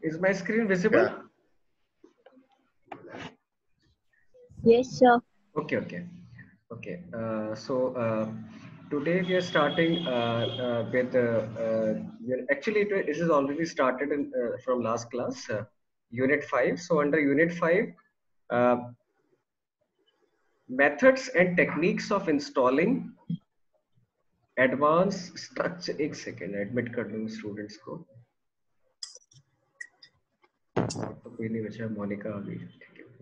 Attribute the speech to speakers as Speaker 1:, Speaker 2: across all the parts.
Speaker 1: Is my screen visible?
Speaker 2: Yeah.
Speaker 3: Yes, sir.
Speaker 1: Okay, okay, okay. Today we are starting with actually it is already started from last class, Unit 5. So under Unit 5, uh, methods and techniques of installing advanced structure. एक second, admit कर लूँ students को. और तो कोई नहीं बचा, मोनिका आ गई. ठीक है.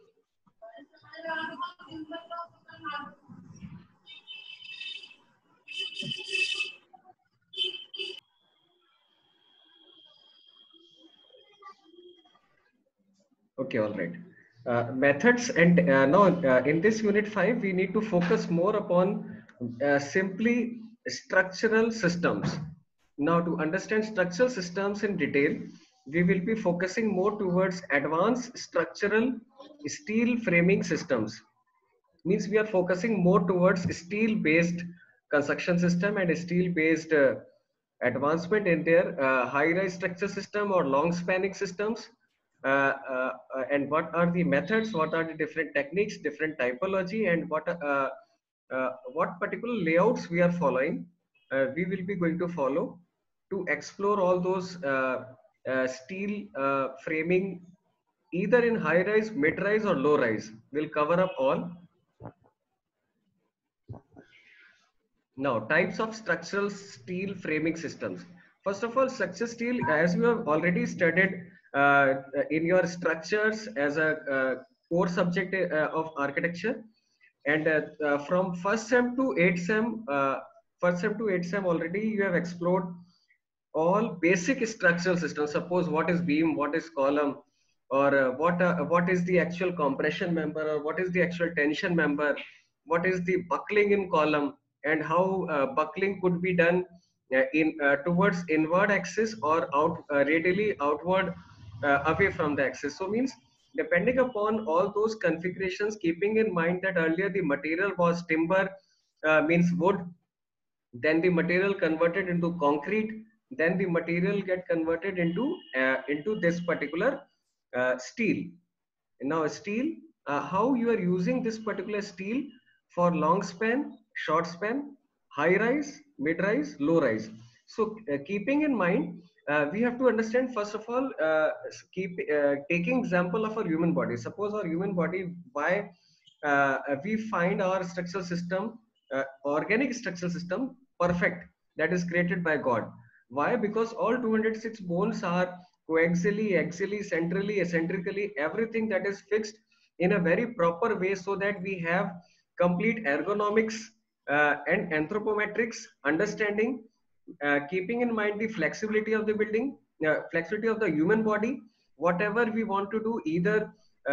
Speaker 1: Okay, all right. Methods and now in this Unit 5, we need to focus more upon simply structural systems. Now, to understand structural systems in detail, we will be focusing more towards advanced structural steel framing systems. Means we are focusing more towards steel-based construction system and steel-based advancement in their high-rise structure system or long-spanning systems. And what are the methods, what are the different techniques, different typology, and what particular layouts we are following, we will be going to follow to explore all those steel framing either in high rise, mid rise, or low rise. We'll cover up all. Now, types of structural steel framing systems. First of all, structural steel, as you have already studied in your structures as a core subject of architecture, and from first sem to 8th sem, already you have explored all basic structural systems. Suppose what is beam, what is column, or what is the actual compression member, or what is the actual tension member, what is the buckling in column, and how buckling could be done in towards inward axis or out radially outward away from the axis. So means depending upon all those configurations, keeping in mind that earlier the material was timber, means wood, then the material converted into concrete, then the material get converted into this particular steel. Now steel, how you are using this particular steel for long span, short span, high rise, mid rise, low rise. So keeping in mind, we have to understand first of all, keep taking example of our human body. Suppose our human body, why we find our structural system, organic structural system, perfect, that is created by God. Why? Because all 206 bones are coaxially, axially, centrally, eccentrically, everything that is fixed in a very proper way, so that we have complete ergonomics and anthropometrics understanding, keeping in mind the flexibility of the building, flexibility of the human body. Whatever we want to do, either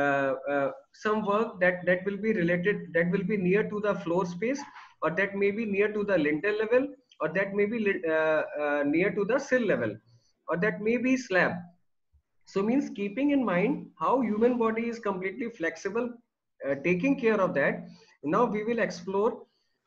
Speaker 1: some work that will be related, that will be near to the floor space, or that may be near to the lintel level, or that may be near to the sill level, or that may be slab. So means keeping in mind how human body is completely flexible, taking care of that. Now we will explore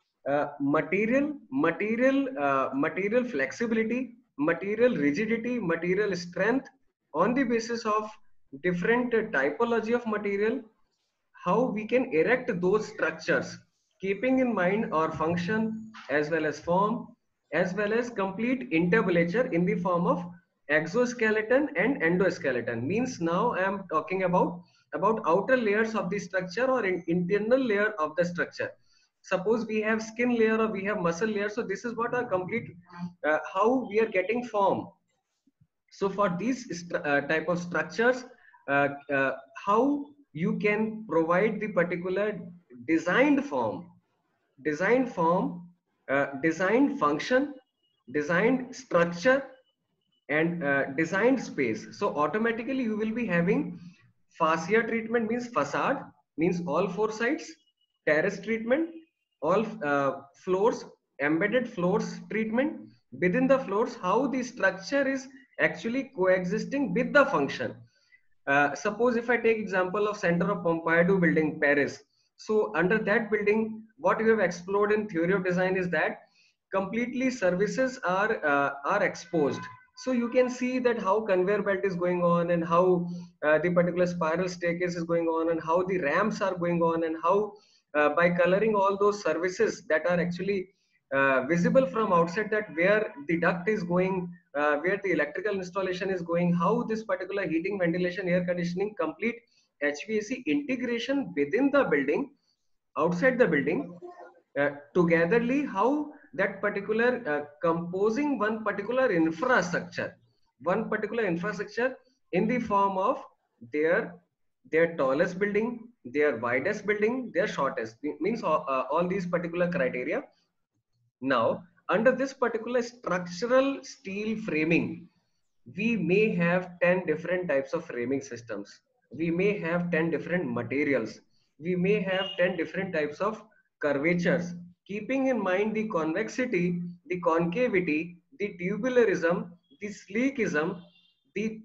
Speaker 1: material flexibility, material rigidity, material strength on the basis of different typology of material, how we can erect those structures, keeping in mind our function as well as form, as well as complete entablature in the form of exoskeleton and endoskeleton. Means now I am talking about outer layers of the structure or internal layer of the structure. Suppose we have skin layer or we have muscle layer. So this is what our complete how we are getting form. So for these type of structures, how you can provide the particular designed form, designed form, designed function, designed structure, and designed space. So automatically you will be having fascia treatment, means facade, means all four sides, terrace treatment, all floors, embedded floors treatment, within the floors, how the structure is actually coexisting with the function. Suppose if I take example of Center of Pompidou building, Paris. So under that building, what you have explored in theory of design is that completely services are exposed. So you can see that how conveyor belt is going on, and how the particular spiral staircase is going on, and how the ramps are going on, and how by coloring all those services that are actually visible from outside, that where the duct is going, where the electrical installation is going, how this particular heating, ventilation, air conditioning, complete HVAC integration within the building, outside the building, togetherly, how that particular composing one particular infrastructure in the form of their their tallest building, their widest building, their shortest, means all these particular criteria. Now, under this particular structural steel framing, we may have 10 different types of framing systems. We may have 10 different materials. We may have 10 different types of curvatures, keeping in mind the convexity, the concavity, the tubularism, the sleekism, the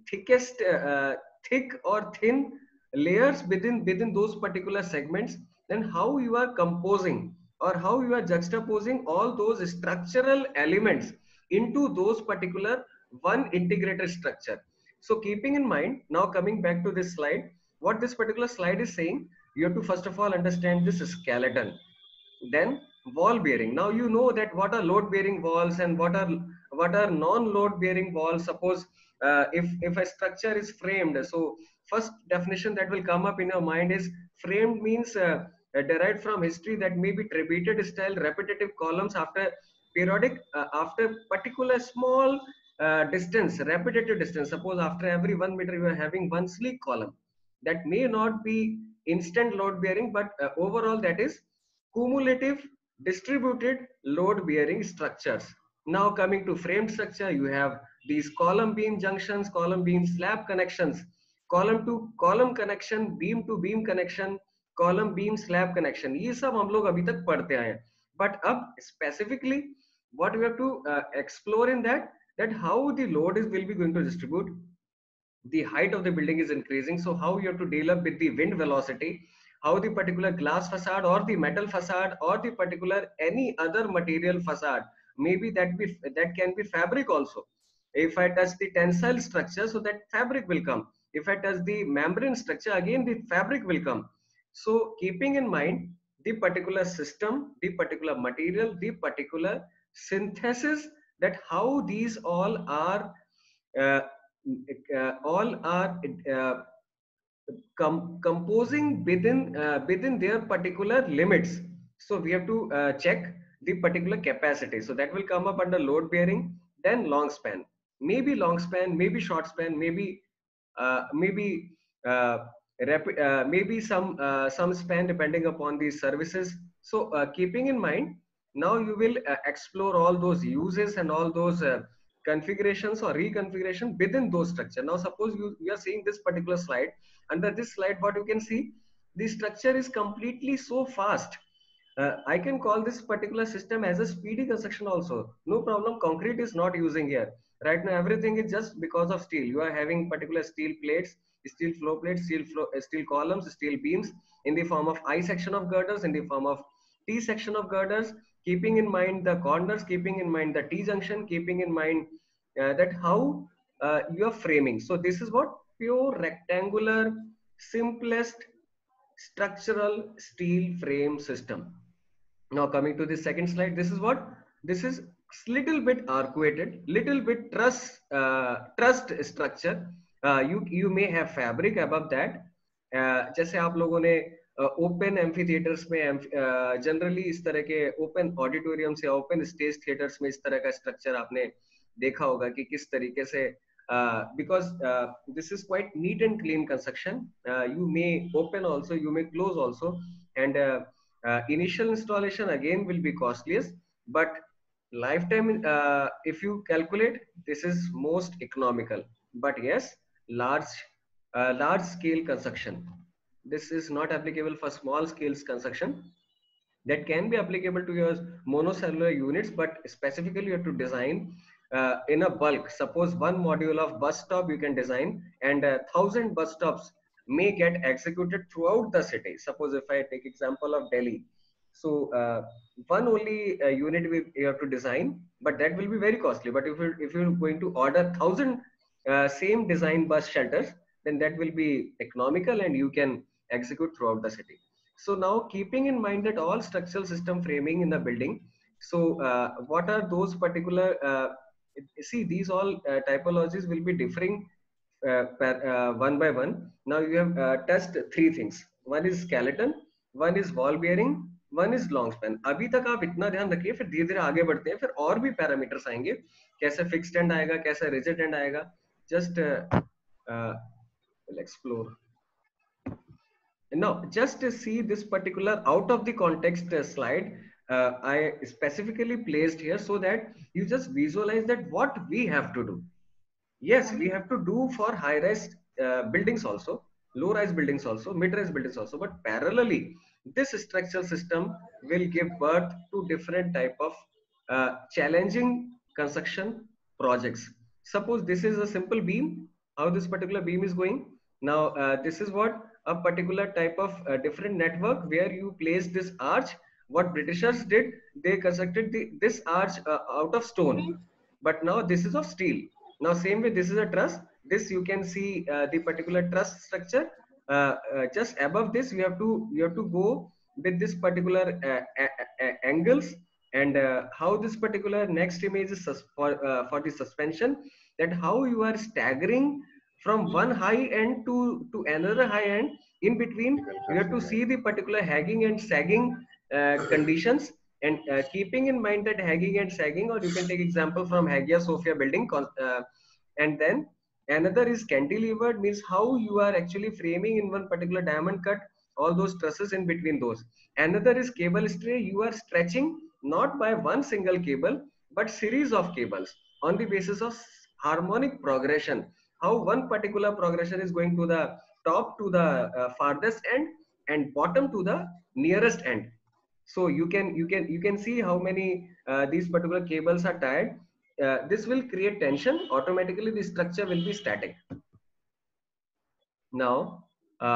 Speaker 1: thick or thin layers within those particular segments, then how you are composing or how you are juxtaposing all those structural elements into those particular one integrated structure. So keeping in mind, now coming back to this slide, what this particular slide is saying, you have to first of all understand this skeleton, then wall bearing. Now you know that what are load bearing walls and what are non load bearing walls. Suppose if a structure is framed, so first definition that will come up in your mind is framed means derived from history, that may be tributated style repetitive columns after periodic after particular small distance, repetitive distance. Suppose after every 1 meter you are having one sleek column, that may not be instant load bearing, but overall that is cumulative distributed load bearing structures. Now coming to frame structure, you have these column beam junctions, column beam slab connections, column to column connection, beam to beam connection, column beam slab connection. ये सब हम लोग अभी तक पढ़ते आए हैं. But अब specifically what we have to explore in that how the load will be going to distribute. The height of the building is increasing, so how you have to deal up with the wind velocity, how the particular glass facade or the metal facade or the particular any other material facade, maybe that can be fabric also. If I touch the tensile structure, so that fabric will come. If I touch the membrane structure, again the fabric will come. So keeping in mind the particular system, the particular material, the particular synthesis, that how these uh, all are composing within their particular limits. So we have to check the particular capacity. So that will come up under load bearing, then long span, maybe short span, maybe uh, maybe some span depending upon these services. So keeping in mind, now you will explore all those uses and all those configurations or reconfiguration within those structure. Now suppose you are seeing this particular slide. Under this slide, what you can see, the structure is completely so fast. I can call this particular system as a speedy construction also. No problem. Concrete is not using here. Right now, everything is just because of steel. You are having particular steel plates, steel floor plates, steel columns, steel beams in the form of I section of girders, in the form of T section of girders, keeping in mind the corners, keeping in mind the T junction, keeping in mind that how you are framing. So this is what pure rectangular, simplest structural steel frame system. Now coming to the second slide, this is what, this is little bit arcuated, little bit trussed structure. You may have fabric above that. जैसे आप लोगों ने open amphitheatres में generally इस तरह के open auditorium से open stage theatres में इस तरह का स्ट्रक्चर आपने देखा होगा कि किस तरीके से because this is quite neat and clean construction. You may open also, you may close also, and initial installation again will be costliest, but lifetime if you calculate, this is most economical. But yes, large scale construction, this is not applicable for small scale construction. That can be applicable to your monocellular units, but specifically you have to design in a bulk. Suppose one module of bus stop you can design, and 1,000 bus stops may get executed throughout the city. Suppose if I take example of Delhi, So one only unit you have to design, but that will be very costly. But if you're going to order 1,000 same design bus shelters, then that will be economical and you can execute throughout the city. So now keeping in mind that all structural system framing in the building, so what are those particular see these all typologies will be differing one by one. Now you have touched three things. One is skeleton, one is wall bearing, one is long span. अभी तक आप इतना ध्यान रखिए, फिर धीरे धीरे आगे बढ़ते हैं, फिर और भी पैरामीटर्स आएंगे, कैसे फिक्स्ड एंड आएगा, कैसे रिजिड एंड आएगा. Just we'll explore. Now, just to see this particular out of the context slide, I specifically placed here so that you just visualize that what we have to do. Yes, we have to do for high-rise buildings also, low-rise buildings also, mid-rise buildings also, but parallelly, this structural system will give birth to different type of challenging construction projects. Suppose this is a simple beam, how this particular beam is going. Now, this is what a particular type of different network where you place this arch. What Britishers did, they constructed this arch out of stone, but now this is of steel. Now, same way, this is a truss. This you can see the particular truss structure. Just above this, you have to go with this particular angles, and how this particular next image is for the suspension. That how you are staggering from one high end to another high end. In between, you have to see the particular hanging and sagging conditions, and keeping in mind that hanging and sagging, or you can take example from Hagia Sophia building, and then another is cantilevered, means how you are actually framing in one particular diamond cut all those trusses in between those. Another is cable stray, you are stretching not by one single cable but series of cables on the basis of harmonic progression, how one particular progression is going to the top to the farthest end and bottom to the nearest end. So you can see how many these particular cables are tied. This will create tension, automatically the structure will be static. Now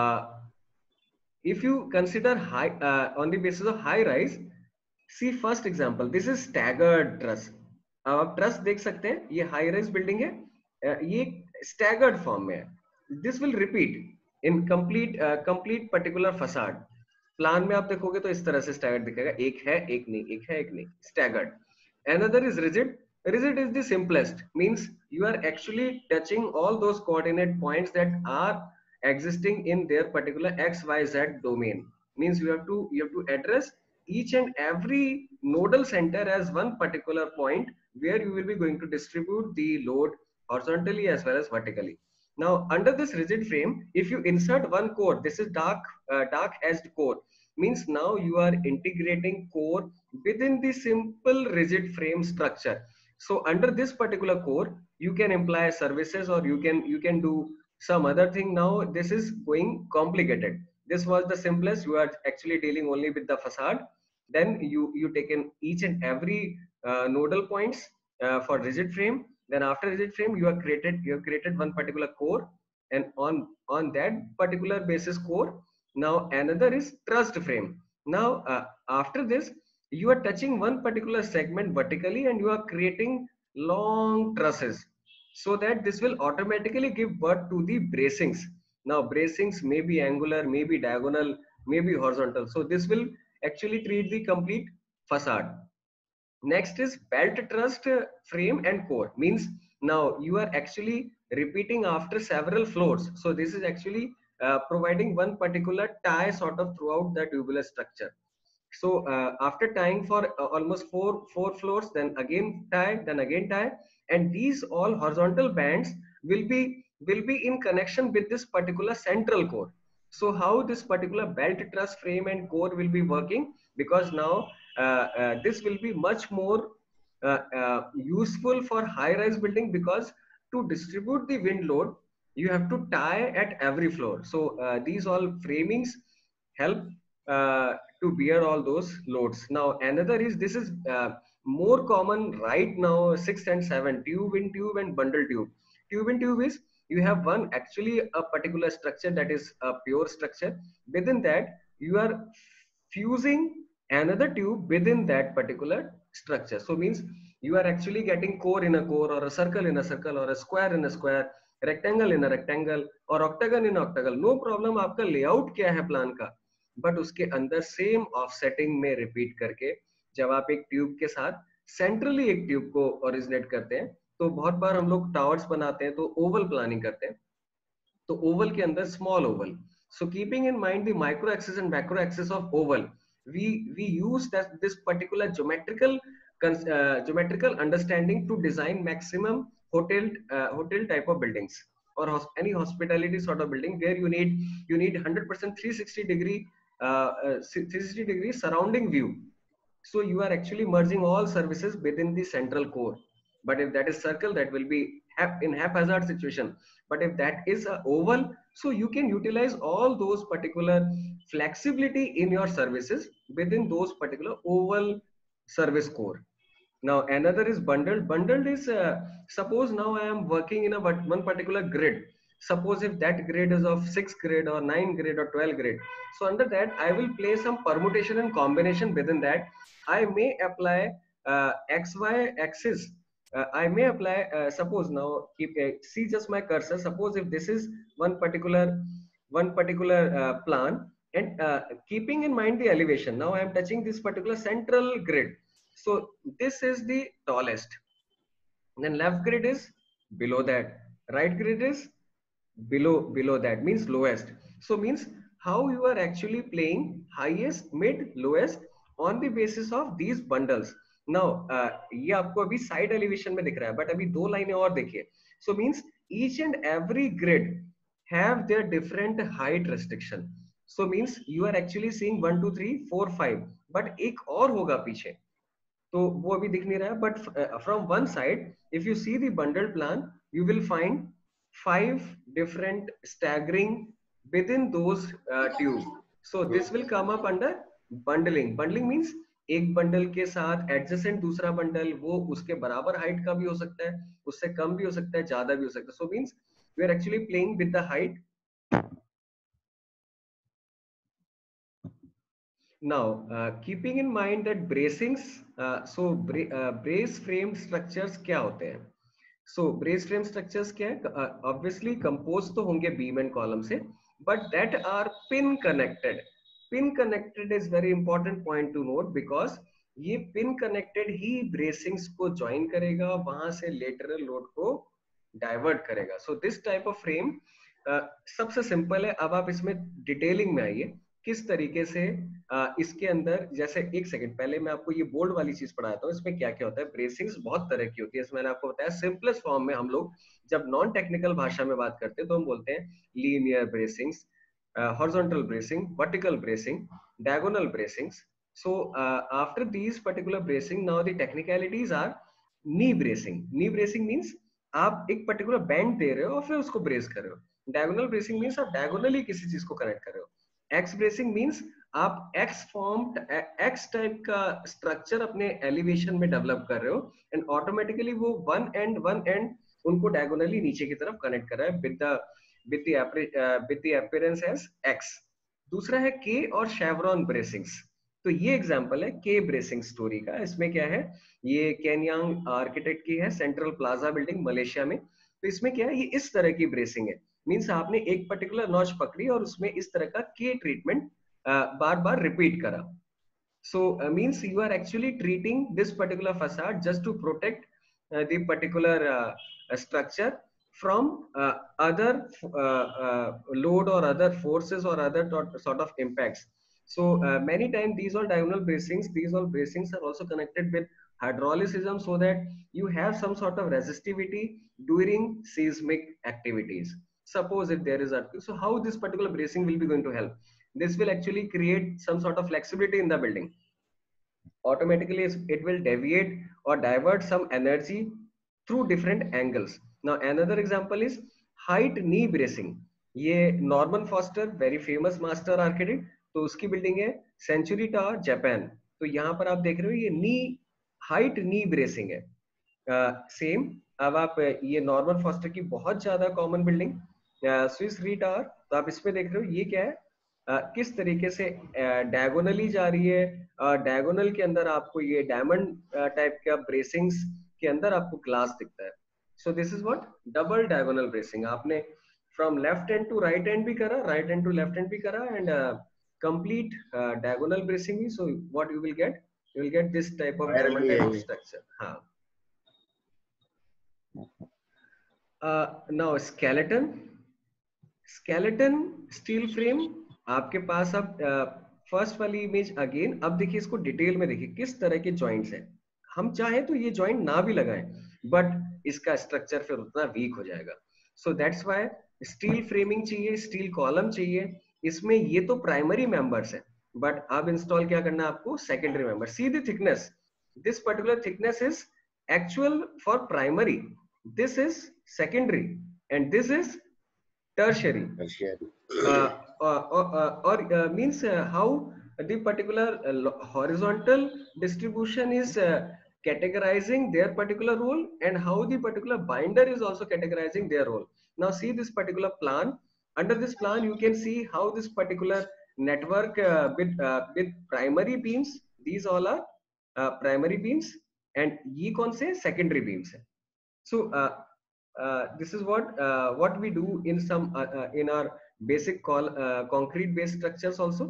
Speaker 1: if you consider high on the basis of high rise, see first example, this is staggered truss. अब आप truss देख सकते हैं, ये high rise building है, ये staggered form में है. This will repeat in complete particular facade. Plan में आप देखोगे तो इस तरह से स्टैगर्ड दिखेगा, एक है एक नहीं, एक है एक नहीं, staggered. Another is rigid. Rigid is the simplest, means you are actually touching all those coordinate points that are existing in their particular XYZ domain. Means you have to address each and every nodal center as one particular point where you will be going to distribute the load horizontally as well as vertically. Now, under this rigid frame, if you insert one core, this is dark edged core, means now you are integrating core within the simple rigid frame structure. So under this particular core, you can imply services, or you can do some other thing. Now this is going complicated. This was the simplest. You are actually dealing only with the facade. Then you taken each and every nodal points for rigid frame. Then after rigid frame, you have created one particular core, and on that particular basis core, now another is trussed frame. Now after this, you are touching one particular segment vertically and you are creating long trusses, so that this will automatically give birth to the bracings. Now bracings may be angular, may be diagonal, may be horizontal, so this will actually treat the complete facade. Next is belt trussed frame and core, means now you are actually repeating after several floors. So this is actually providing one particular tie sort of throughout the tubular structure. So after tying for almost four floors, then again tie, and these all horizontal bands will be in connection with this particular central core. So how this particular belt truss frame and core will be working, because now this will be much more useful for high-rise building, because to distribute the wind load, you have to tie at every floor. So these all framings help to bear all those loads. Now another is, this is more common right now, 6 and 7, tube in tube and bundle tube. Tube in tube is, you have one actually a particular structure that is a pure structure. Within that, you are fusing another tube within that particular structure. So means you are actually getting core in a core, or a circle in a circle, or a square in a square, rectangle in a rectangle, or octagon in octagon. No problem, आपका layout क्या है plan का, but उसके अंदर same offsetting में repeat करके जब आप एक ट्यूब के साथ सेंट्रली एक ट्यूब को ओरिजिनेट करते हैं, तो बहुत बार हम लोग टावर्स बनाते हैं तो ओवल प्लानिंग करते हैं, तो ओवल के अंदर small oval. So keeping in mind the micro axis and macro axis of oval, we use that this particular geometrical understanding to design maximum hotel type of buildings, or any hospitality sort of building where you need 100% 360 degree 360 degree surrounding view. So you are actually merging all services within the central core. But if that is circle, that will be in haphazard situation. But if that is a oval, so you can utilize all those particular flexibility in your services within those particular oval service core. Now another is bundled. Bundled is suppose now I am working in a one particular grid. Suppose if that grid is of 6 grid or 9 grid or 12 grid, so under that I will play some permutation and combination within that. I may apply xy axis. I may apply suppose now keep see just my cursor. Suppose if this is one particular plan, and keeping in mind the elevation, now I am touching this particular central grid. So this is the tallest. Then left grid is below that. Right grid is below that, means lowest. So means how you are actually playing highest, mid, lowest on the basis of these bundles. Now ये आपको अभी side elevation में दिख रहा है, but अभी दो लाइनें और देखिए. So means each and every grid have their different height restriction. So means you are actually seeing 1 2 3 4 5, but एक और होगा पीछे, तो वो अभी दिख नहीं रहा है. But from one side if you see the bundled plan, you will find 5 different staggering within those tube. So this will come up under bundling. Bundling means एक बंडल के साथ एडजेसेंट दूसरा बंडल, वो उसके बराबर हाइट का भी हो सकता है, उससे कम भी हो सकता है, ज्यादा भी हो सकता है. So means we are actually playing with the height. Now, keeping in mind that bracings, brace framed structures क्या होते हैं? So brace frame structures क्या है? Obviously composed तो होंगे beam and column से, but that are pin connected. Pin connected is very important point to note, because ये pin connected ही bracings को join करेगा, वहां से lateral load को divert करेगा. So this type of frame सबसे सिंपल है. अब आप इसमें डिटेलिंग में आइए किस तरीके से इसके अंदर, जैसे एक सेकंड पहले मैं आपको ये बोल्ड वाली चीज पढ़ाता हूँ. इसमें क्या क्या होता है. ब्रेसिंग्स बहुत तरह की होती है, मैंने आपको बताया. सिंपलेस्ट फॉर्म में हम लोग जब नॉन टेक्निकल भाषा में बात करते हैं तो हम बोलते हैं linear bracings, horizontal bracing, vertical bracing, diagonal bracings. So after these particular bracing, now the technicalities are knee bracing. Knee bracing means आप एक particular bend दे रहे हो और फिर उसको brace कर रहे हो. Diagonal bracing means आप diagonally किसी चीज को connect कर रहे हो. X bracing means आप X formed X type का structure अपने elevation में develop कर रहे हो, and automatically वो one end उनको diagonally नीचे की तरफ connect कर रहा है with the appearance as X. दूसरा है K और chevron bracings. तो ये एग्जांपल है के ब्रेसिंग स्टोरी का. इसमें क्या है, ये केनयांग आर्किटेक्ट की है, सेंट्रल प्लाजा बिल्डिंग मलेशिया में. तो इसमें क्या है, ये इस तरह की ब्रेसिंग है. मींस आपने एक पर्टिकुलर नॉच पकड़ी और उसमें इस तरह का के ट्रीटमेंट बार बार रिपीट करा. So means you are actually treating this particular facade just to protect the particular structure from other load or other forces or other sort of impacts. So many times these all diagonal bracings are also connected with hydraulicism, so that you have some sort of resistivity during seismic activities. Suppose if there is earthquake, so how this particular bracing will be going to help? This will actually create some sort of flexibility in the building. Automatically it will deviate or divert some energy through different angles. Now another example is height knee bracing. ये Norman Foster very famous master architect, तो उसकी building है century tower Japan. तो यहाँ पर आप देख रहे हो ये नी हाइट नी ब्रेसिंग है. सेम अब आप ये नॉर्मन फॉस्टर की बहुत ज्यादा common building Swiss Re tower, तो आप इसमें देख रहे हो ये क्या है, किस तरीके से डायगोनली जा रही है, डायगोनल के अंदर आपको ये डायमंड टाइप का ब्रेसिंग्स के अंदर आपको ग्लास दिखता है. So this is what double diagonal bracing. आपने from left hand to right hand भी करा, right hand to left hand भी करा, and complete diagonal bracing. So what you will get, you will get this type of diamond type of structure. Now skeleton steel frame आपके पास. अब first वाली image again, अब देखिए इसको detail में देखिए किस तरह के जॉइंट्स हैं. हम चाहे तो ये जॉइंट ना भी लगाएं, बट इसका स्ट्रक्चर फिर उतना वीक हो जाएगा. So that's why steel framing चाहिए, स्टील कॉलम चाहिए. इसमें ये तो प्राइमरी मेंबर्स है, बट अब इंस्टॉल क्या करना है आपको, secondary member. See the thickness, this particular thickness is actual for primary, this is secondary, and this is tertiary. Means how the particular horizontal distribution is categorizing their particular role, and how the particular binder is also categorizing their role. Now see this particular plan. Under this plan you can see how this particular network with primary beams, these all are primary beams, and ये कौन से secondary beams है. So this is what we do in some in our basic concrete based structures also.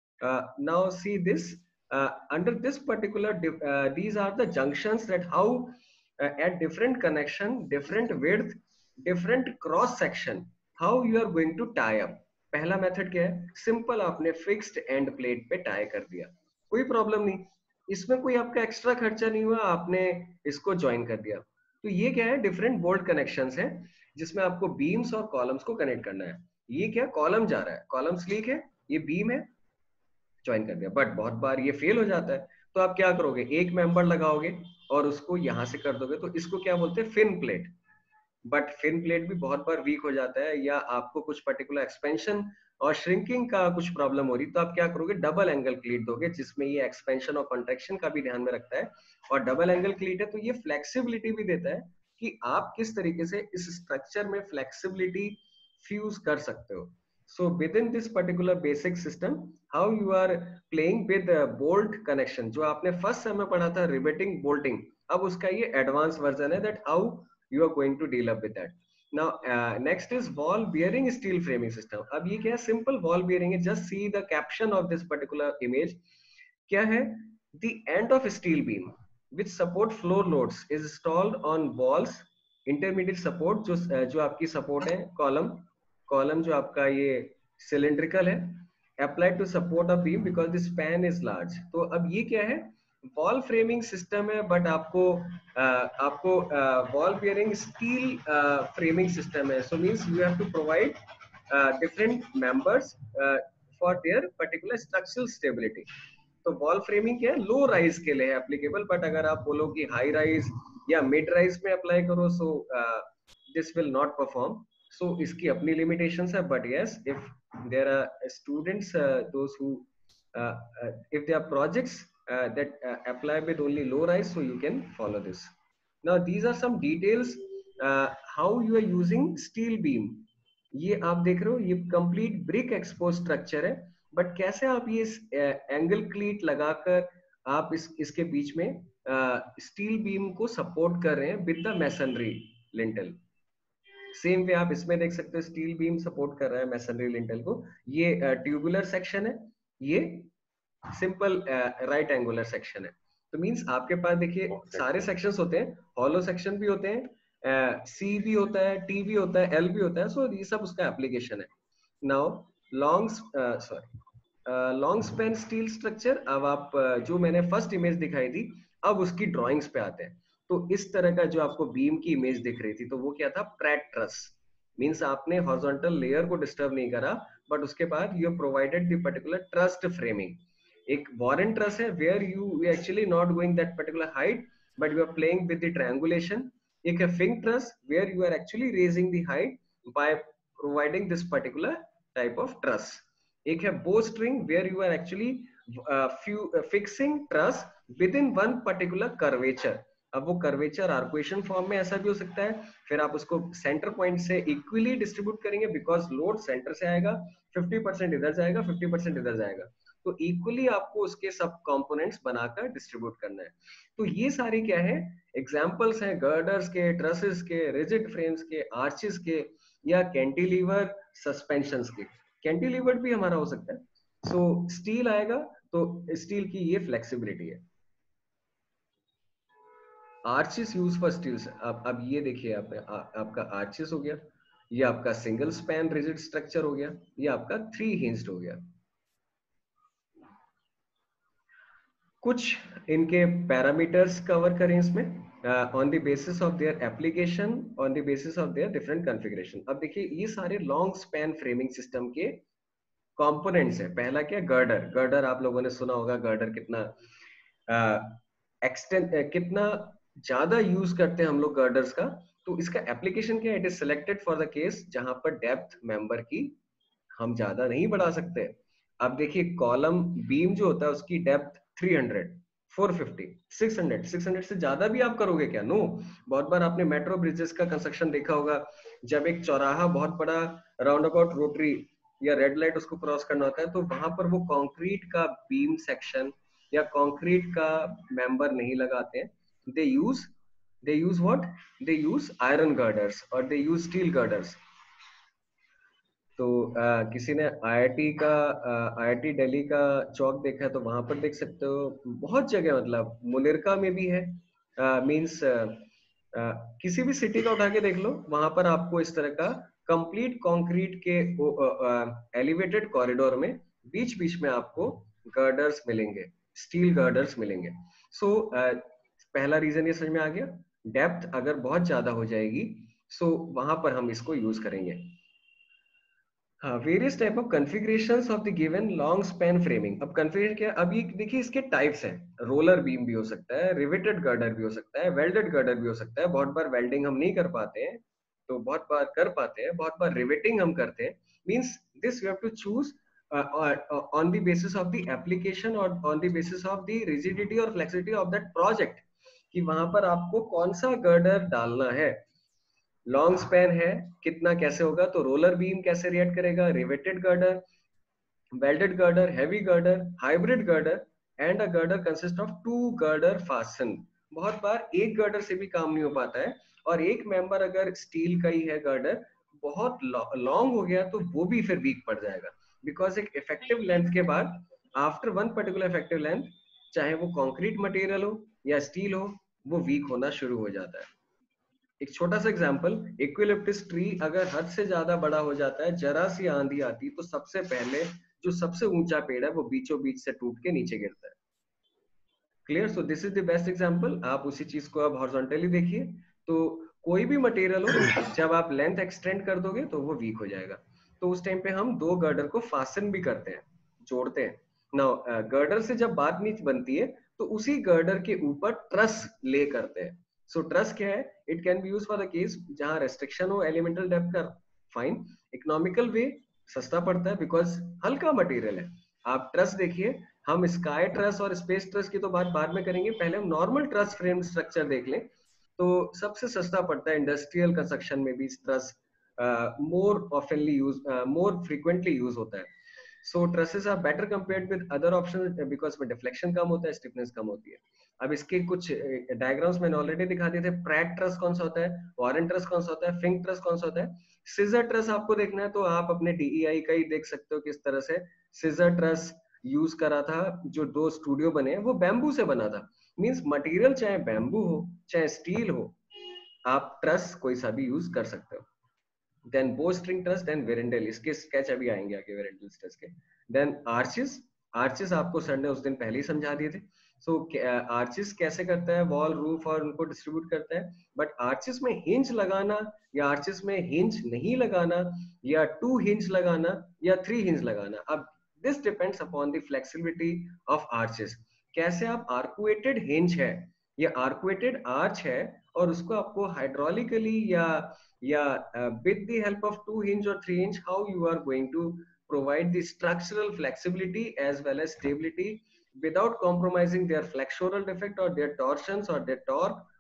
Speaker 1: Now see this, under this particular these are the junctions that how at different connection, different width, different cross section, how you are going to tie up. पहला method क्या है, simple आपने fixed end plate पे tie कर दिया, कोई problem नहीं, इसमें कोई आपका एक्स्ट्रा खर्चा नहीं हुआ, आपने इसको ज्वाइन कर दिया. तो ये क्या है, डिफरेंट बोल्ट कनेक्शंस हैं जिसमें आपको बीम्स और कॉलम्स को कनेक्ट करना है. ये क्या, कॉलम जा रहा है, कॉलम स्लीक है, ये बीम है, ज्वाइन कर दिया. बट बहुत बार ये फेल हो जाता है, तो आप क्या करोगे, एक मेंबर लगाओगे और उसको यहां से कर दोगे, तो इसको क्या बोलते हैं, fin plate. But fin plate भी बहुत बार वीक हो जाता है, या आपको कुछ पर्टिकुलर एक्सपेंशन और श्रिंकिंग का कुछ प्रॉब्लम हो रही, तो आप क्या करोगे, डबल एंगल क्लीट दोगे, जिसमें ये एक्सपेंशन और कॉन्ट्रैक्शन का भी ध्यान में रखता है. और डबल एंगल क्लीट है तो ये फ्लेक्सिबिलिटी भी देता है कि आप किस तरीके से इस स्ट्रक्चर में फ्लेक्सिबिलिटी फ्यूज कर सकते हो. So with in this particular basic system, how you are playing with bolt connection, जो आपने फर्स्ट सेम में पढ़ा था रिवेटिंग बोल्टिंग, अब उसका ये एडवांस वर्जन है, that how you are going to deal up with that. Now next is wall bearing steel framing system. अब ये क्या है, simple wall bearing है. Just see the caption of this particular image. क्या है, the end of steel beam which support floor loads is installed on walls. Intermediate support जो आपकी support है, column जो आपका ये cylindrical है, applied to support a beam because the span is large. तो अब ये क्या है, वॉल फ्रेमिंग सिस्टम है, बट आपको wall bearing steel framing system है. So means you have to provide different members for their particular structural stability. तो wall framing क्या है, लो राइज के लिए है एप्लीकेबल, बट अगर आप बोलो कि हाई राइज या मिड राइज में अप्लाई करो, so this will not perform. So इसकी अपनी लिमिटेशंस है, but yes, if there are students those who if there are projects that apply with only low rise, so you can follow this. Now these are some details how you are using steel beam. ये आप देख रहे हो, ये complete brick exposed structure है, but कैसे आप ये एंगल क्लीट लगाकर आप इसके बीच में स्टील बीम को सपोर्ट कर रहे हैं with the masonry lintel. Same way आप इसमें देख सकते हो, स्टील बीम सपोर्ट कर रहा है मैसनरी लिंटल को. ये ट्यूबुलर सेक्शन है, ये सिंपल राइट एंगुलर सेक्शन है. तो मींस आपके पास देखिए सारे सेक्शंस होते हैं, हॉलो सेक्शन भी होते हैं, सी भी होता है, टी भी होता है, एल भी होता है. सो ये सब उसका एप्लीकेशन है. Now long span steel structure. अब आप जो मैंने फर्स्ट इमेज दिखाई थी, अब उसकी ड्राइंग्स पे आते हैं. तो इस तरह का जो आपको बीम की इमेज दिख रही थी, तो वो क्या था, प्रैट ट्रस. मींस आपने हॉरिजॉन्टल लेयर को डिस्टर्ब नहीं करा, बट उसके बाद you provided the particular truss framing. एक वॉरेन ट्रस है, where you actually not going that particular height, but you are playing with the triangulation. एक है Fink truss, where you are actually raising the height by providing this particular type of truss. एक है bow string, where you are actually fixing truss with in one particular curvature. अब वो curvature आर्कुएशन form में ऐसा भी हो सकता है, फिर आप उसको सेंटर पॉइंट से इक्वली डिस्ट्रीब्यूट करेंगे बिकॉज लोड सेंटर से आएगा, 50% इधर जाएगा, 50% इधर जाएगा, तो इक्वली आपको उसके सब कंपोनेंट्स बनाकर डिस्ट्रीब्यूट करना है। तो ये सारे क्या है, एग्जांपल्स हैं गर्डर्स के, ट्रसेस के, रिजिड फ्रेम्स के, आर्चेस के, या कैंटिलीवर सस्पेंशंस के। कैंटिलीवर भी हमारा हो सकता है। सो स्टील आएगा तो स्टील की ये फ्लेक्सिबिलिटी है। Arches use for steels. अब ये देखिए आपका आर्चेस हो गया, ये आपका सिंगल स्पैन रिजिड स्ट्रक्चर हो गया, ये आपका 3 हिंज्ड हो गया। कुछ इनके पैरामीटर्स कवर करें इसमें on the basis of their application, on the basis of their different configuration. अब देखिए ये सारे लॉन्ग स्पैन फ्रेमिंग सिस्टम के कंपोनेंट्स है। पहला क्या, गर्डर। गर्डर आप लोगों ने सुना होगा, गर्डर कितना एक्सटेंड कितना ज्यादा यूज करते हैं हम लोग गर्डर्स का। तो इसका एप्लीकेशन क्या है, it is selected for the case जहां पर डेप्थ मेंबर की हम ज्यादा नहीं बढ़ा सकते। अब देखिए कॉलम बीम जो होता है उसकी डेप्थ 300, 450, 600, 600 से ज्यादा भी आप करोगे क्या? नो। बहुत बार आपने मेट्रो ब्रिजेस का कंस्ट्रक्शन देखा होगा, जब एक चौराहा बहुत बड़ा राउंड अबाउट रोटरी या रेड लाइट उसको क्रॉस करना होता है, तो वहां पर वो कंक्रीट का बीम सेक्शन या कंक्रीट का मेंबर नहीं लगाते हैं। They use what, they use iron girders और दे यूज स्टील गर्डर्स। तो किसी ने आईआईटी का आईआईटी दिल्ली का चौक देखा है तो वहां पर देख सकते हो, बहुत जगह, मतलब मुनिरका में भी है, मींस किसी भी सिटी का उठा के देख लो, वहां पर आपको इस तरह का कंप्लीट कंक्रीट के एलिवेटेड कॉरिडोर में बीच बीच में आपको गर्डर्स मिलेंगे, स्टील गर्डर्स मिलेंगे। सो पहला रीजन ये समझ में आ गया, डेप्थ अगर बहुत ज्यादा हो जाएगी सो वहां पर हम इसको यूज करेंगे। हाँ, various type of configurations of the given long span framing. अब कॉन्फ़िगरेशन क्या, अब ये देखिए इसके टाइप्स हैं। रोलर बीम भी हो सकता है, रिवेटेड गर्डर भी हो सकता है, वेल्डेड गर्डर भी हो सकता है। बहुत बार वेल्डिंग हम नहीं कर पाते हैं, तो बहुत बार कर पाते हैं, बहुत बार रिवेटिंग हम करते हैं। Means this you have to choose on the basis of the application और on the basis of the rigidity और फ्लेक्सिबिलिटी ऑफ दैट प्रोजेक्ट, कि वहां पर आपको कौन सा गर्डर डालना है। लॉन्ग स्पैन है, कितना कैसे होगा, तो रोलर बीम कैसे रिएक्ट करेगा, riveted girder, welded girder, heavy girder, hybrid girder and a girder consist of two girder fasten। बहुत बार एक गर्डर से भी काम नहीं हो पाता है, और एक मेंबर अगर स्टील का ही है गर्डर, बहुत लॉन्ग हो गया तो वो भी फिर वीक पड़ जाएगा, बिकॉज एक इफेक्टिव लेंथ के बाद, after one particular effective length, चाहे वो कंक्रीट मटेरियल हो या स्टील हो, वो वीक होना शुरू हो जाता है। एक छोटा सा एग्जांपल, इक्विलिप्टिस ट्री अगर हद से ज्यादा बड़ा हो जाता है, जरा सी आंधी आती तो सबसे पहले जो सबसे ऊंचा पेड़ है वो बीचों बीच से टूट के नीचे गिरता है। Clear? So this is the best example. आप उसी चीज को अब हॉरिजॉन्टली देखिए, तो कोई भी मटेरियल हो, जब आप लेंथ एक्सटेंड कर दोगे तो वो वीक हो जाएगा। तो उस टाइम पे हम दो गर्डर को फासन भी करते हैं, जोड़ते हैं। नाउ गर्डर से जब बात नहीं बनती है तो उसी गर्डर के ऊपर ट्रस ले करते हैं। सो ट्रस क्या है, it can be use for the case जहां रेस्ट्रिक्शन हो एलिमेंटल डेप्थ का। फाइन, इकोनॉमिकल वे, सस्ता पड़ता है बिकॉज हल्का मटेरियल है। आप ट्रस देखिए, हम स्काई ट्रस और स्पेस ट्रस की तो बात बाद में करेंगे, पहले हम नॉर्मल ट्रस फ्रेम स्ट्रक्चर देख लें। तो सबसे सस्ता पड़ता है इंडस्ट्रियल कंस्ट्रक्शन में भी truss more oftenly use, more frequently use होता है। So trusses are better compared with other option because में डिफ्लेक्शन कम होता है, स्टिफनेस कम होती है। अब इसके कुछ डायग्राम्स मैंने ऑलरेडी दिखा दिए थे। प्रैट ट्रस कौन सा होता है, वॉरेन ट्रस कौन सा होता है, फिंक ट्रस कौन सा होता है। सिजर ट्रस आपको देखना है तो आप अपने डीईआई का ही देख सकते हो किस तरह से सिजर ट्रस यूज करा था। जो दो स्टूडियो बने हैं वो बैम्बू से बना था। मींस मटेरियल चाहे बैम्बू हो चाहे स्टील हो, आप ट्रस कोई सा भी यूज कर सकते हो। देन बो स्ट्रिंग ट्रस, देन वेरेंडल, इसके स्केच अभी आएंगे आगे वेरेंडल ट्रस के। देन आर्चेस, आर्चेस आपको सर ने उस दिन पहले ही समझा दिए थे। सो आर्चेस कैसे करता है, वॉल रूफ और उनको डिस्ट्रीब्यूट करता है। बट आर्चेस में हिंज लगाना या आर्चेस में हिंज नहीं लगाना, या 2 हिंज लगाना या 3 हिंज लगाना, अब this depends upon the flexibility of arches. कैसे आप आर्कुएटेड हिंज है या आर्कुएटेड आर्च है और उसको आपको हाइड्रोलिकली या with the help of 2 hinge or 3 hinge, how you are going to provide the structural flexibility as well as stability without compromising their flexural defect or their torsions or their torque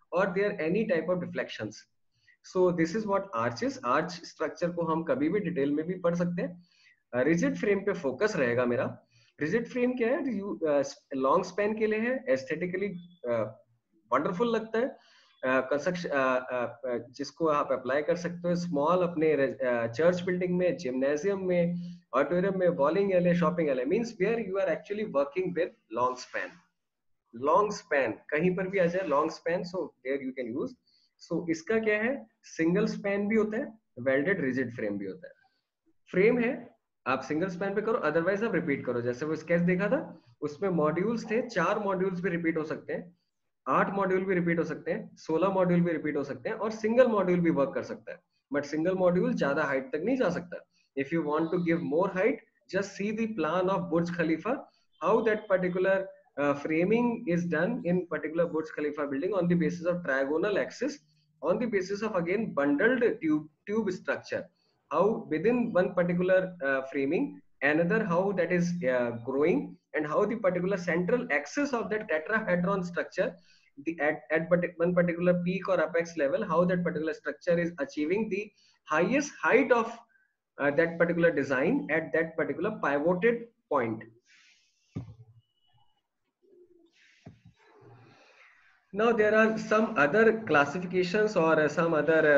Speaker 1: or there any type of deflections. So this is what arch is. Arch structure को हम कभी भी detail में भी पढ़ सकते हैं. Rigid frame पे फोकस रहेगा मेरा. रिजिड फ्रेम क्या है? लॉन्ग स्पैन के लिए है, एस्थेटिकली वंडरफुल लगता है. कंस्ट्रक्शन जिसको आप अप्लाई कर सकते हो स्मॉल अपने चर्च बिल्डिंग में, जिम्नेजियम में, ऑडिटोरियम में, bowling area, shopping area, means where you are actually working with long span. Long span कहीं पर भी आ जाए long span, so there you can use. सो इसका क्या है? सिंगल स्पैन भी होता है, वेल्डेड रिजिड फ्रेम भी होता है. फ्रेम है, आप सिंगल स्पैन पे करो, अदरवाइज आप रिपीट करो. जैसे वो स्केच देखा था उसमें मॉड्यूल्स थे, 4 मॉड्यूल्स भी रिपीट हो सकते हैं, 8 मॉड्यूल भी रिपीट हो सकते हैं, 16 मॉड्यूल भी रिपीट हो सकते हैं, और सिंगल मॉड्यूल भी वर्क कर सकता है. बट सिंगल मॉड्यूल ज्यादा हाइट तक नहीं जा सकता. If you want to give more height, just see the plan of Burj Khalifa, how that particular framing is done in particular Burj Khalifa building on the basis of trigonal axis, on the basis of again bundled tube structure. How within one particular framing, another how that is growing, and how the particular central axis of that tetrahedron structure, at one particular peak or apex level, how that particular structure is achieving the highest height of that particular design at that particular pivoted point. Now there are some other classifications or some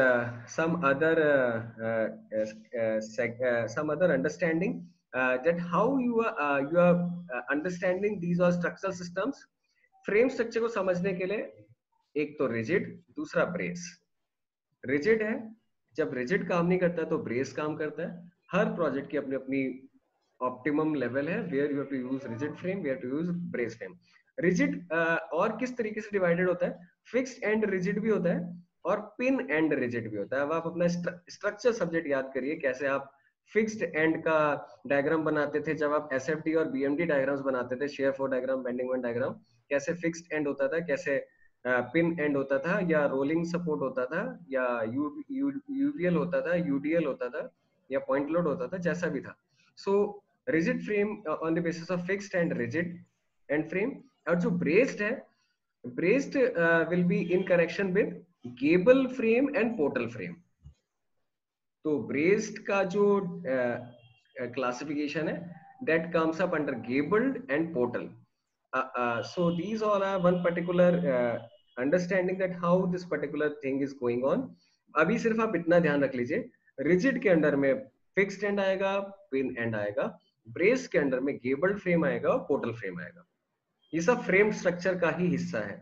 Speaker 1: other understanding that how you are understanding these are structural systems. Frame structure को समझने के लिए एक तो rigid, दूसरा brace. Rigid है, जब rigid काम नहीं करता तो ब्रेस काम करता है. हर प्रोजेक्ट की अपनी अपनी ऑप्टिमम लेवल है, where you have to use rigid frame, where to use brace frame. Rigid और किस तरीके से डिवाइडेड होता है? फिक्स्ड एंड रिजिड भी होता है और पिन एंड रिजिड भी होता है. अब आप अपना स्ट्रक्चर सब्जेक्ट याद करिए, कैसे आप फिक्स्ड एंड का डायग्राम बनाते थे जब आप एसएफडी और बीएमडी डायग्राम्स बनाते थे, shear force diagram, bending one diagram. कैसे फिक्स्ड एंड होता था, कैसे पिन एंड होता था, या रोलिंग सपोर्ट होता था, या यूवीएल होता था, यूडीएल होता था, या पॉइंट लोड होता था, जैसा भी था. So rigid frame on the basis of fixed end rigid end frame. और जो ब्रेस्ड है, braced will be in connection with gable frame and portal frame. तो ब्रेस्ड का जो क्लासिफिकेशन है, that comes up under gabled and portal. So these all are one particular understanding that how this particular thing is going on. अभी सिर्फ आप इतना ध्यान रख लीजिए, रिजिड के अंडर में फिक्स्ड एंड आएगा, पिन एंड आएगा, ब्रेस के अंडर में गेबल्ड फ्रेम आएगा और पोर्टल फ्रेम आएगा. ये सब फ्रेम स्ट्रक्चर का ही हिस्सा है.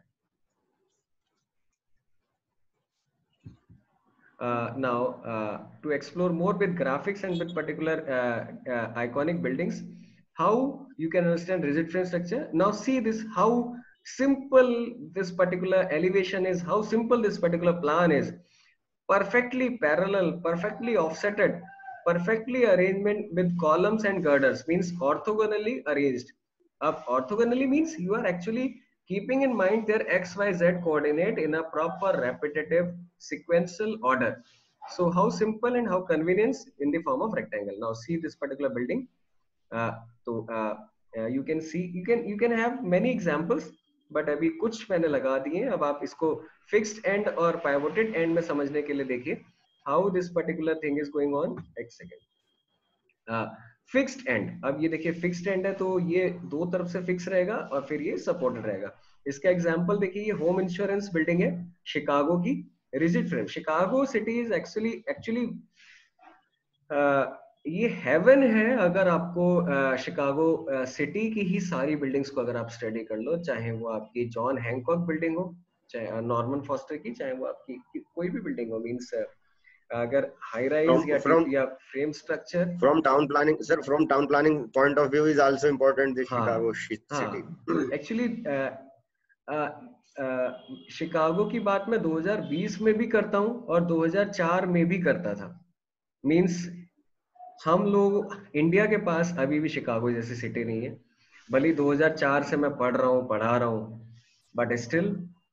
Speaker 1: Now to explore more with graphics and with particular iconic buildings, how you can understand rigid frame structure. Now see this, how simple this particular elevation is, how simple this particular plan is. Perfectly parallel, perfectly offsetted, perfectly arrangement with columns and girders, means orthogonally arranged. Orthogonally means you are actually keeping in mind their XYZ coordinate in a proper repetitive sequential order. So how simple and how convenience in the form of rectangle. Now see this particular building. You can see, you can have many examples, but अभी कुछ मैंने लगा दिए. अब आप इसको fixed end और pivoted end में समझने के लिए देखिए how this particular thing is going on. एक सेकेंड. फिक्स्ड एंड, अब ये देखिए फिक्स्ड एंड है तो ये दो तरफ से फिक्स रहेगा और फिर ये सपोर्टेड रहेगा. इसका एग्जांपल देखिए, ये होम इंश्योरेंस बिल्डिंग है शिकागो की, rigid frame. Chicago city is actually ये हेवन है. अगर आपको शिकागो सिटी की ही सारी बिल्डिंग्स को अगर आप स्टडी कर लो, चाहे वो आपकी जॉन हैंकॉक बिल्डिंग हो, चाहे नॉर्मन फॉस्टर की, चाहे वो आपकी कोई भी बिल्डिंग हो, मींस अगर हाई राइज या frame structure.
Speaker 2: From town planning sir, from town planning point of view is also important this Chicago city.
Speaker 1: Actually Chicago की बात मैं 2020 में भी करता हूं और 2004 में भी करता था. मींस हम लोग, इंडिया के पास अभी भी शिकागो जैसी सिटी नहीं है. भले 2004 से मैं पढ़ा रहा हूं, but still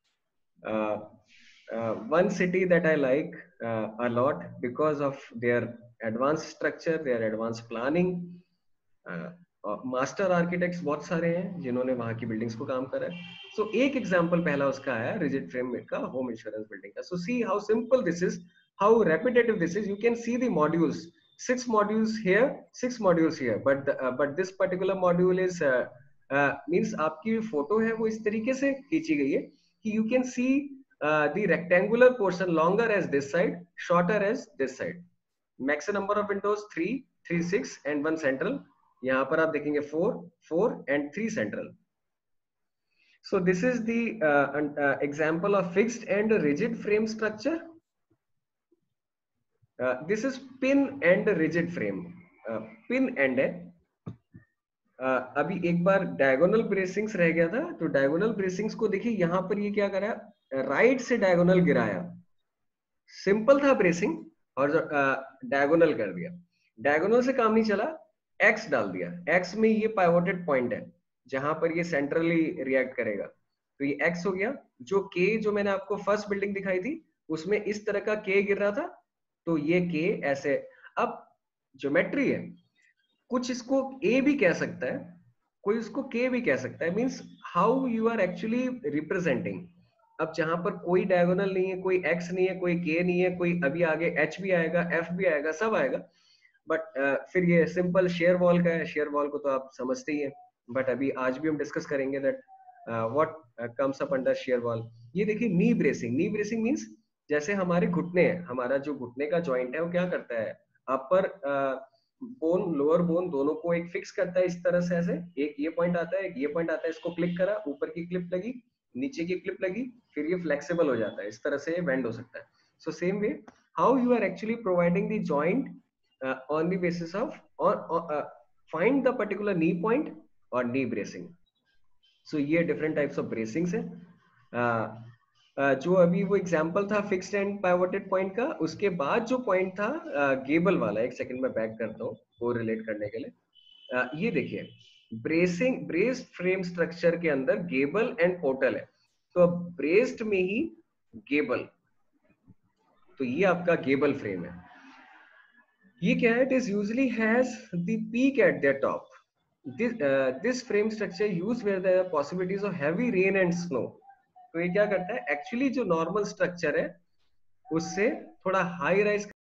Speaker 1: one city that I like a lot because of their advanced structure, their advanced planning, master architects बहुत सारे हैं जिन्होंने वहां की बिल्डिंग्स को काम करा है. सो एक एग्जांपल पहला उसका है रिजिड फ्रेम का होम इंश्योरेंस बिल्डिंग का. So see how simple this is, how repetitive this is. You can see the modules, 6 modules here, 6 modules here, but this particular module is means आपकी photo है वो इस तरीके से खींची गई है कि you can see the rectangular portion longer as this side, shorter as this side. Maximum number of windows 3, 3, 6 and 1 central. यहाँ पर आप देखेंगे 4, 4 and 3 central. So this is the example of fixed and rigid frame structure. This is pin and rigid frame. Pin end है. अभी एक बार diagonal ब्रेसिंग्स रह गया था, तो डायगोनल ब्रेसिंग्स को देखिए यहाँ पर ये क्या करा, राइट से डायगोनल गिराया. सिंपल था ब्रेसिंग और डायगोनल कर दिया. डायगोनल से काम नहीं चला, एक्स डाल दिया. एक्स में ये पाइवोटेड पॉइंट है जहां पर ये सेंट्रली रिएक्ट करेगा, तो ये एक्स हो गया. जो के जो मैंने आपको फर्स्ट बिल्डिंग दिखाई थी उसमें इस तरह का के गिर रहा था, तो ये के ऐसे. अब ज्योमेट्री है, कुछ इसको ए भी कह सकता है, कोई इसको के भी कह सकता है. Means how you are actually representing. अब जहां पर कोई डायगोनल नहीं है, कोई एक्स नहीं है, कोई के नहीं है, कोई अभी आगे एच भी आएगा, एफ भी आएगा, सब आएगा. बट फिर ये सिंपल शेयर वॉल का है. शेयर वॉल को तो आप समझते ही हैं, बट अभी आज भी हम डिस्कस करेंगे that what comes up under shear wall. ये देखिए knee bracing. Knee bracing means जैसे हमारे घुटने हैं, हमारा जो घुटने का जॉइंट है वो क्या करता है, अपर बोन लोअर बोन दोनों को एक फिक्स करता है इस तरह से. ऐसे एक ये पॉइंट आता है, एक ये पॉइंट आता है, इसको क्लिक करा, ऊपर की क्लिप लगी, नीचे की क्लिप लगी, फिर ये फ्लेक्सिबल हो जाता है, इस तरह से बेंड हो सकता है. So same way how you are actually providing the joint on the basis of find the particular knee point or knee bracing. So ये different types of bracings है. जो अभी वो एग्जांपल था फिक्स्ड एंड पाइवोटेड पॉइंट का, उसके बाद जो पॉइंट था गेबल वाला, एक सेकंड में बैक करता हूँ वो रिलेट करने के लिए. ये देखिए ब्रेसिंग, ब्रेस्ड फ्रेम स्ट्रक्चर के अंदर गेबल एंड पोर्टल है. तो अब ब्रेस्ड में ही गेबल, तो ये आपका गेबल फ्रेम है. ये क्या है, it is usually has the peak at the top. This frame structure used where there are possibilities of heavy rain and snow. तो ये क्या करता है, एक्चुअली जो नॉर्मल स्ट्रक्चर है उससे थोड़ा हाई राइज